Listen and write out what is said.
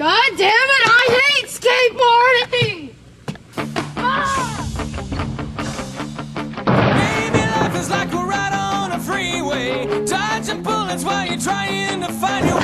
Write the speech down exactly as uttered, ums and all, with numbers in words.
God damn it, I hate skateboarding! Ah! Maybe life is like a ride on a freeway, dodging bullets while you're trying to find your